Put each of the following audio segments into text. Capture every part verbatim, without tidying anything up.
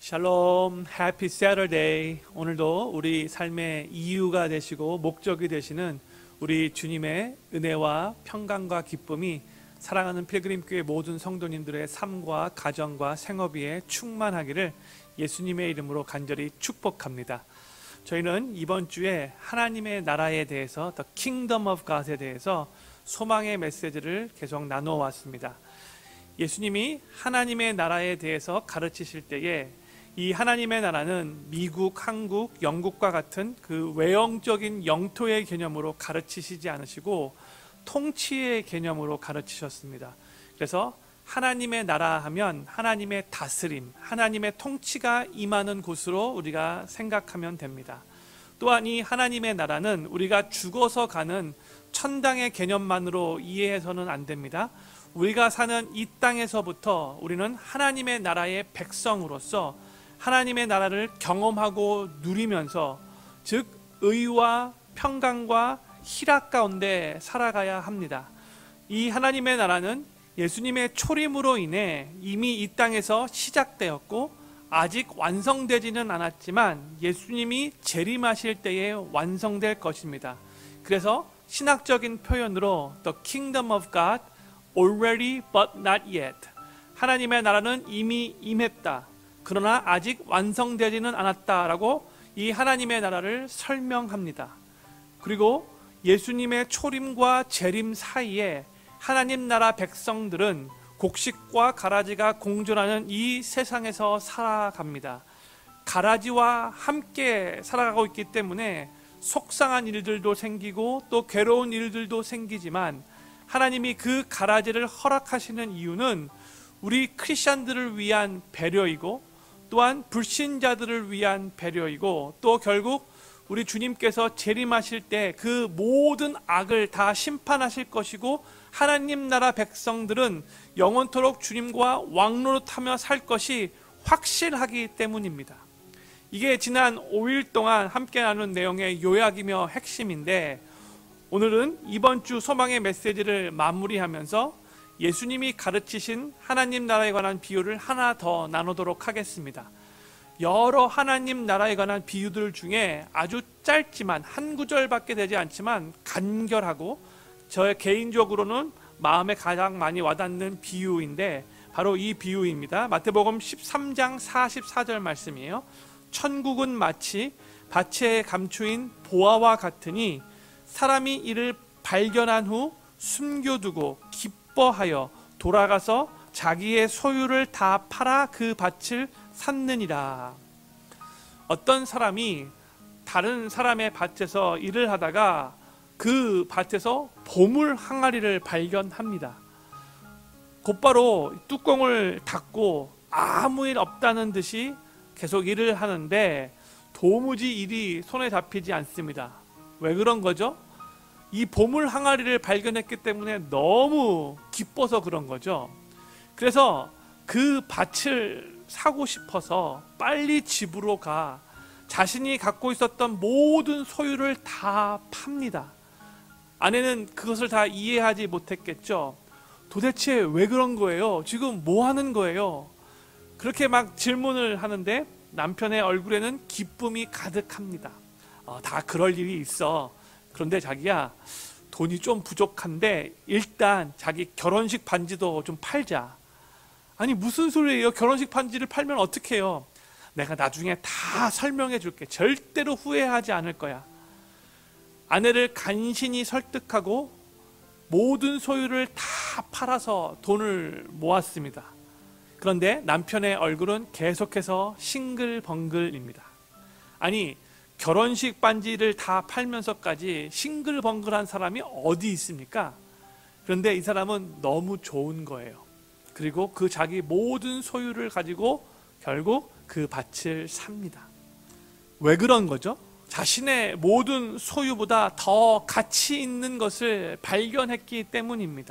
샬롬, 해피 세터데이. 오늘도 우리 삶의 이유가 되시고 목적이 되시는 우리 주님의 은혜와 평강과 기쁨이 사랑하는 필그림교회 모든 성도님들의 삶과 가정과 생업위에 충만하기를 예수님의 이름으로 간절히 축복합니다. 저희는 이번 주에 하나님의 나라에 대해서 The Kingdom of God에 대해서 소망의 메시지를 계속 나누어 왔습니다. 예수님이 하나님의 나라에 대해서 가르치실 때에 이 하나님의 나라는 미국, 한국, 영국과 같은 그 외형적인 영토의 개념으로 가르치시지 않으시고 통치의 개념으로 가르치셨습니다. 그래서 하나님의 나라 하면 하나님의 다스림, 하나님의 통치가 임하는 곳으로 우리가 생각하면 됩니다. 또한 이 하나님의 나라는 우리가 죽어서 가는 천당의 개념만으로 이해해서는 안 됩니다. 우리가 사는 이 땅에서부터 우리는 하나님의 나라의 백성으로서 하나님의 나라를 경험하고 누리면서, 즉 의와 평강과 희락 가운데 살아가야 합니다. 이 하나님의 나라는 예수님의 초림으로 인해 이미 이 땅에서 시작되었고 아직 완성되지는 않았지만 예수님이 재림하실 때에 완성될 것입니다. 그래서 신학적인 표현으로 The Kingdom of God already but not yet, 하나님의 나라는 이미 임했다, 그러나 아직 완성되지는 않았다라고 이 하나님의 나라를 설명합니다. 그리고 예수님의 초림과 재림 사이에 하나님 나라 백성들은 곡식과 가라지가 공존하는 이 세상에서 살아갑니다. 가라지와 함께 살아가고 있기 때문에 속상한 일들도 생기고 또 괴로운 일들도 생기지만, 하나님이 그 가라지를 허락하시는 이유는 우리 크리스천들을 위한 배려이고 또한 불신자들을 위한 배려이고, 또 결국 우리 주님께서 재림하실 때 그 모든 악을 다 심판하실 것이고 하나님 나라 백성들은 영원토록 주님과 왕노릇하며 살 것이 확실하기 때문입니다. 이게 지난 오 일 동안 함께 나눈 내용의 요약이며 핵심인데, 오늘은 이번 주 소망의 메시지를 마무리하면서 예수님이 가르치신 하나님 나라에 관한 비유를 하나 더 나누도록 하겠습니다. 여러 하나님 나라에 관한 비유들 중에 아주 짧지만 한 구절밖에 되지 않지만 간결하고 저의 개인적으로는 마음에 가장 많이 와닿는 비유인데 바로 이 비유입니다. 마태복음 십삼 장 사십사 절 말씀이에요. 천국은 마치 밭에 감추인 보화와 같으니 사람이 이를 발견한 후 숨겨두고 기뻐하여 돌아가서 자기의 소유를 다 팔아 그 밭을 샀느니라. 어떤 사람이 다른 사람의 밭에서 일을 하다가 그 밭에서 보물 항아리를 발견합니다. 곧바로 뚜껑을 닫고 아무 일 없다는 듯이 계속 일을 하는데 도무지 일이 손에 잡히지 않습니다. 왜 그런 거죠? 이 보물 항아리를 발견했기 때문에 너무 기뻐서 그런 거죠. 그래서 그 밭을 사고 싶어서 빨리 집으로 가 자신이 갖고 있었던 모든 소유를 다 팝니다. 아내는 그것을 다 이해하지 못했겠죠. 도대체 왜 그런 거예요? 지금 뭐 하는 거예요? 그렇게 막 질문을 하는데 남편의 얼굴에는 기쁨이 가득합니다. 어, 다 그럴 일이 있어. 그런데 자기야, 돈이 좀 부족한데 일단 자기 결혼식 반지도 좀 팔자. 아니 무슨 소리예요? 결혼식 반지를 팔면 어떡해요? 내가 나중에 다 설명해 줄게. 절대로 후회하지 않을 거야. 아내를 간신히 설득하고 모든 소유를 다 팔아서 돈을 모았습니다. 그런데 남편의 얼굴은 계속해서 싱글벙글입니다. 아니 결혼식 반지를 다 팔면서까지 싱글벙글한 사람이 어디 있습니까? 그런데 이 사람은 너무 좋은 거예요. 그리고 그 자기 모든 소유를 가지고 결국 그 밭을 삽니다. 왜 그런 거죠? 자신의 모든 소유보다 더 가치 있는 것을 발견했기 때문입니다.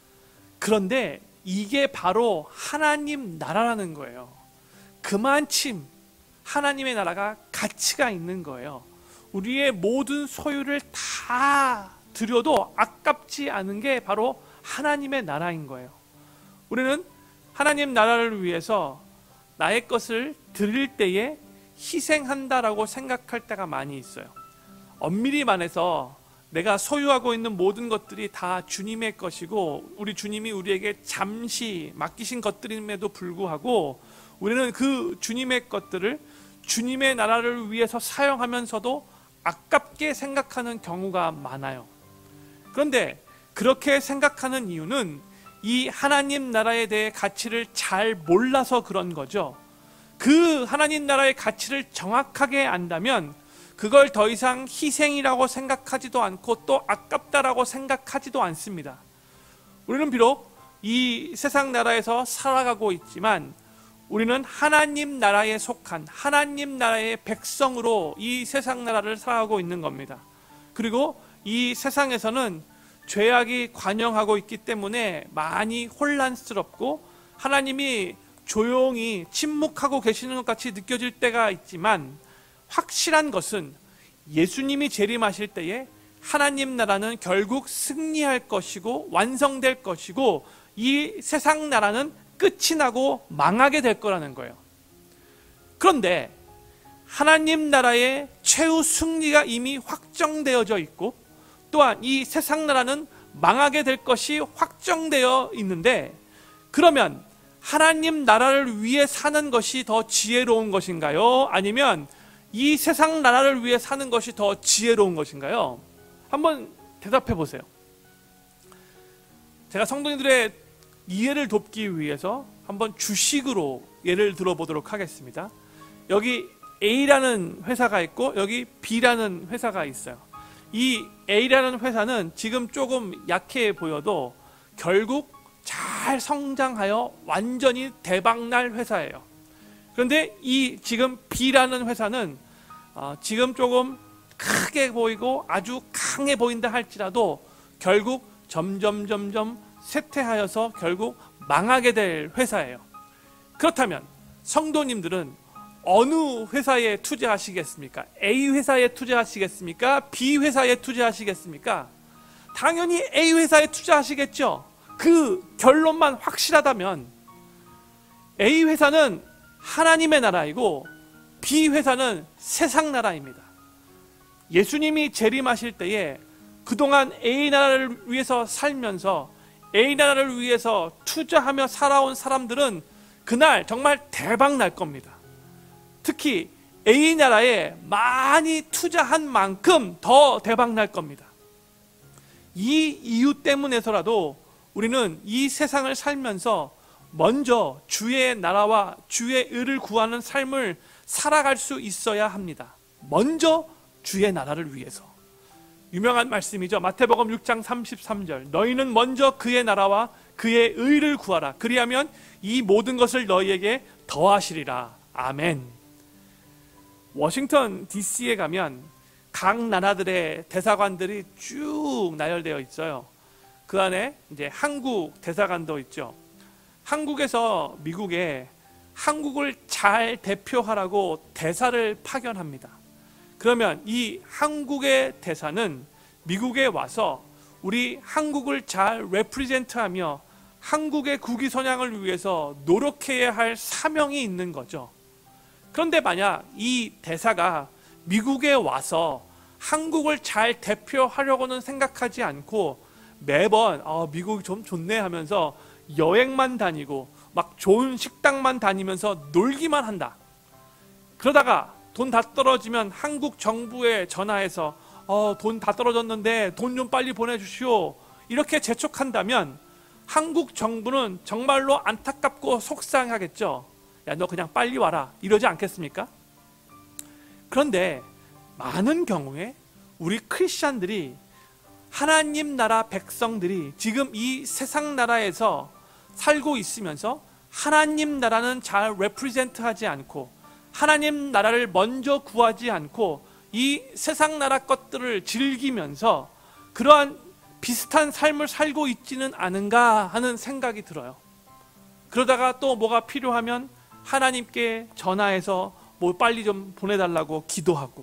그런데 이게 바로 하나님 나라라는 거예요. 그만큼 하나님의 나라가 가치가 있는 거예요. 우리의 모든 소유를 다 드려도 아깝지 않은 게 바로 하나님의 나라인 거예요. 우리는 하나님 나라를 위해서 나의 것을 드릴 때에 희생한다라고 생각할 때가 많이 있어요. 엄밀히 말해서 내가 소유하고 있는 모든 것들이 다 주님의 것이고 우리 주님이 우리에게 잠시 맡기신 것들임에도 불구하고 우리는 그 주님의 것들을 주님의 나라를 위해서 사용하면서도 아깝게 생각하는 경우가 많아요. 그런데 그렇게 생각하는 이유는 이 하나님 나라에 대해 가치를 잘 몰라서 그런 거죠. 그 하나님 나라의 가치를 정확하게 안다면 그걸 더 이상 희생이라고 생각하지도 않고 또 아깝다라고 생각하지도 않습니다. 우리는 비록 이 세상 나라에서 살아가고 있지만 우리는 하나님 나라에 속한 하나님 나라의 백성으로 이 세상 나라를 살아가고 있는 겁니다. 그리고 이 세상에서는 죄악이 관영하고 있기 때문에 많이 혼란스럽고 하나님이 조용히 침묵하고 계시는 것 같이 느껴질 때가 있지만 확실한 것은 예수님이 재림하실 때에 하나님 나라는 결국 승리할 것이고 완성될 것이고 이 세상 나라는 끝이 나고 망하게 될 거라는 거예요. 그런데 하나님 나라의 최후 승리가 이미 확정되어져 있고 또한 이 세상 나라는 망하게 될 것이 확정되어 있는데 그러면 하나님 나라를 위해 사는 것이 더 지혜로운 것인가요? 아니면 이 세상 나라를 위해 사는 것이 더 지혜로운 것인가요? 한번 대답해 보세요. 제가 성도님들의 이해를 돕기 위해서 한번 주식으로 예를 들어보도록 하겠습니다. 여기 A라는 회사가 있고 여기 B라는 회사가 있어요. 이 A라는 회사는 지금 조금 약해 보여도 결국 잘 성장하여 완전히 대박날 회사예요. 그런데 이 지금 B라는 회사는 어, 지금 조금 크게 보이고 아주 강해 보인다 할지라도 결국 점점 점점 쇠퇴하여서 결국 망하게 될 회사예요. 그렇다면 성도님들은 어느 회사에 투자하시겠습니까? A 회사에 투자하시겠습니까? B 회사에 투자하시겠습니까? 당연히 A 회사에 투자하시겠죠. 그 결론만 확실하다면 A 회사는 하나님의 나라이고 B 회사는 세상 나라입니다. 예수님이 재림하실 때에 그동안 A 나라를 위해서 살면서 A 나라를 위해서 투자하며 살아온 사람들은 그날 정말 대박 날 겁니다. 특히 A 나라에 많이 투자한 만큼 더 대박 날 겁니다. 이 이유 때문에서라도 우리는 이 세상을 살면서 먼저 주의 나라와 주의 의를 구하는 삶을 살아갈 수 있어야 합니다. 먼저 주의 나라를 위해서. 유명한 말씀이죠. 마태복음 육 장 삼십삼 절. 너희는 먼저 그의 나라와 그의 의를 구하라. 그리하면 이 모든 것을 너희에게 더하시리라. 아멘. 워싱턴 디씨에 가면 각 나라들의 대사관들이 쭉 나열되어 있어요. 그 안에 이제 한국 대사관도 있죠. 한국에서 미국에 한국을 잘 대표하라고 대사를 파견합니다. 그러면 이 한국의 대사는 미국에 와서 우리 한국을 잘 레프리젠트하며 한국의 국위 선양을 위해서 노력해야 할 사명이 있는 거죠. 그런데 만약 이 대사가 미국에 와서 한국을 잘 대표하려고는 생각하지 않고 매번 아, 미국이 좀 좋네 하면서 여행만 다니고 막 좋은 식당만 다니면서 놀기만 한다. 그러다가 돈 다 떨어지면 한국 정부에 전화해서 어, 돈 다 떨어졌는데 돈 좀 빨리 보내주시오. 이렇게 재촉한다면 한국 정부는 정말로 안타깝고 속상하겠죠. 야, 너 그냥 빨리 와라. 이러지 않겠습니까? 그런데 많은 경우에 우리 크리스찬들이 하나님 나라 백성들이 지금 이 세상 나라에서 살고 있으면서 하나님 나라는 잘 레프리젠트하지 않고 하나님 나라를 먼저 구하지 않고 이 세상 나라 것들을 즐기면서 그러한 비슷한 삶을 살고 있지는 않은가 하는 생각이 들어요. 그러다가 또 뭐가 필요하면 하나님께 전화해서 뭐 빨리 좀 보내달라고 기도하고.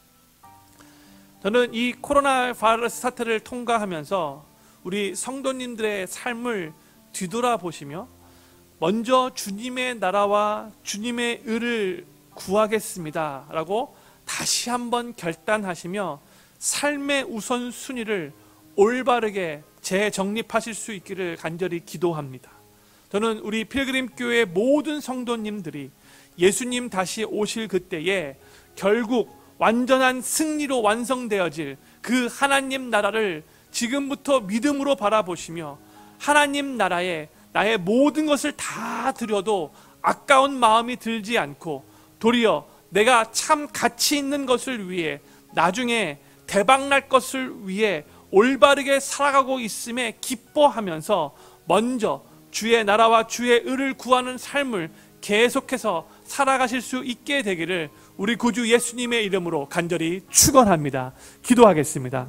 저는 이 코로나 바이러스 사태를 통과하면서 우리 성도님들의 삶을 뒤돌아보시며 먼저 주님의 나라와 주님의 의를 구하겠습니다 라고 다시 한번 결단하시며 삶의 우선순위를 올바르게 재정립하실 수 있기를 간절히 기도합니다. 저는 우리 필그림 교회 모든 성도님들이 예수님 다시 오실 그때에 결국 완전한 승리로 완성되어질 그 하나님 나라를 지금부터 믿음으로 바라보시며 하나님 나라에 나의 모든 것을 다 드려도 아까운 마음이 들지 않고 도리어 내가 참 가치 있는 것을 위해 나중에 대박날 것을 위해 올바르게 살아가고 있음에 기뻐하면서 먼저 주의 나라와 주의 의를 구하는 삶을 계속해서 살아가실 수 있게 되기를 우리 구주 예수님의 이름으로 간절히 축원합니다. 기도하겠습니다.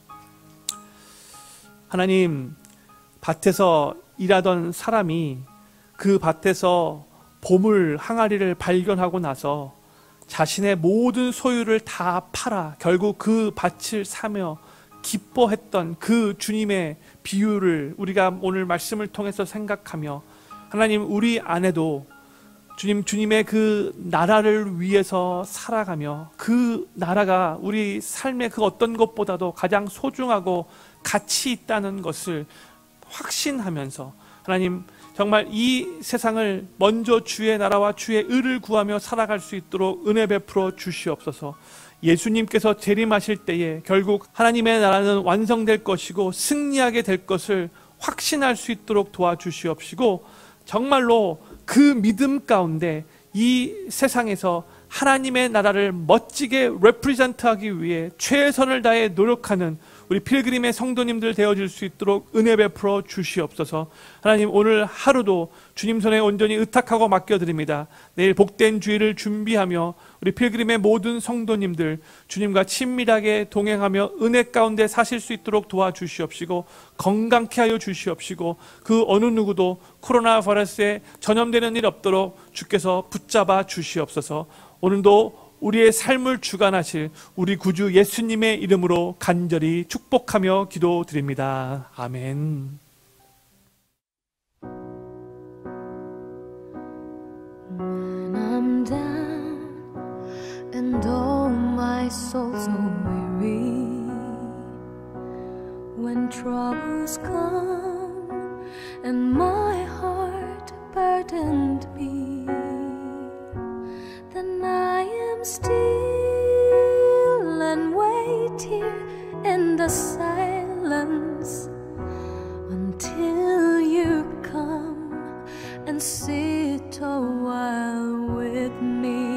하나님, 밭에서 일하던 사람이 그 밭에서 보물 항아리를 발견하고 나서 자신의 모든 소유를 다 팔아 결국 그 밭을 사며 기뻐했던 그 주님의 비유를 우리가 오늘 말씀을 통해서 생각하며 하나님, 우리 안에도 주님, 주님의 그 나라를 위해서 살아가며 그 나라가 우리 삶의 그 어떤 것보다도 가장 소중하고 가치 있다는 것을 확신하면서 하나님, 정말 이 세상을 먼저 주의 나라와 주의 의를 구하며 살아갈 수 있도록 은혜 베풀어 주시옵소서. 예수님께서 재림하실 때에 결국 하나님의 나라는 완성될 것이고 승리하게 될 것을 확신할 수 있도록 도와주시옵시고 정말로 그 믿음 가운데 이 세상에서 하나님의 나라를 멋지게 레프리젠트하기 위해 최선을 다해 노력하는 우리 필그림의 성도님들 되어질 수 있도록 은혜 베풀어 주시옵소서. 하나님, 오늘 하루도 주님 손에 온전히 의탁하고 맡겨드립니다. 내일 복된 주일을 준비하며 우리 필그림의 모든 성도님들 주님과 친밀하게 동행하며 은혜 가운데 사실 수 있도록 도와주시옵시고 건강케 하여 주시옵시고 그 어느 누구도 코로나 바이러스에 전염되는 일 없도록 주께서 붙잡아 주시옵소서. 오늘도 우리의 삶을 주관하실 우리 구주 예수님의 이름으로 간절히 축복하며 기도드립니다. 아멘. When I'm down and all my soul's so weary, when troubles come and my heart burdened me, then I am still and wait here in the silence until you come and sit a while with me.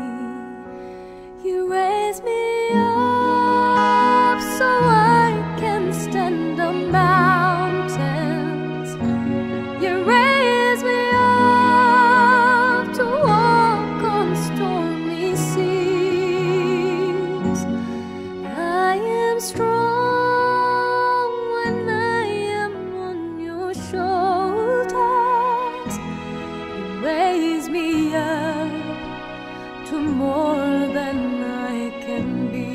You raise me up so I can stand on mountains. You raise me up to walk on stormy seas. I am strong when I am on your shoulders. You raise me up to more than I can be.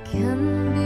can be